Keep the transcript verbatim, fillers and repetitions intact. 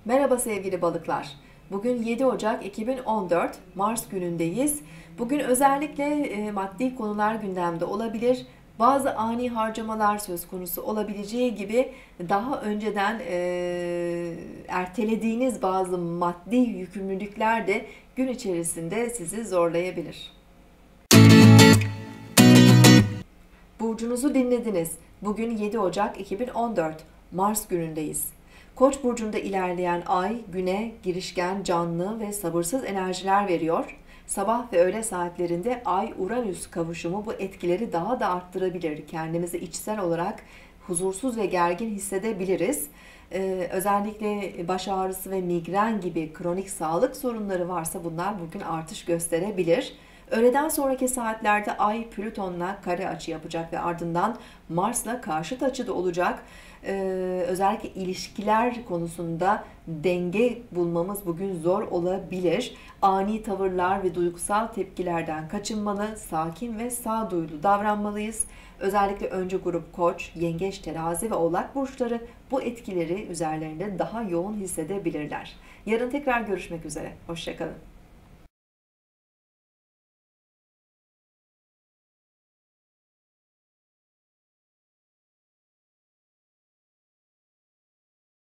Merhaba sevgili balıklar. Bugün yedi Ocak iki bin on dört Mars günündeyiz. Bugün özellikle e, maddi konular gündemde olabilir. Bazı ani harcamalar söz konusu olabileceği gibi daha önceden e, ertelediğiniz bazı maddi yükümlülükler de gün içerisinde sizi zorlayabilir. Burcunuzu dinlediniz. Bugün yedi Ocak iki bin on dört Mars günündeyiz. Koç burcunda ilerleyen ay güne girişken, canlı ve sabırsız enerjiler veriyor. Sabah ve öğle saatlerinde Ay-Uranüs kavuşumu bu etkileri daha da arttırabilir. Kendimizi içsel olarak huzursuz ve gergin hissedebiliriz. Ee, özellikle baş ağrısı ve migren gibi kronik sağlık sorunları varsa bunlar bugün artış gösterebilir. Öğleden sonraki saatlerde Ay Plüton'la kare açı yapacak ve ardından Mars'la karşıt açıda olacak. Ee, özellikle ilişkiler konusunda denge bulmamız bugün zor olabilir. Ani tavırlar ve duygusal tepkilerden kaçınmalı, sakin ve sağduyulu davranmalıyız. Özellikle önce grup Koç, Yengeç, Terazi ve Oğlak burçları bu etkileri üzerlerinde daha yoğun hissedebilirler. Yarın tekrar görüşmek üzere. Hoşça kalın.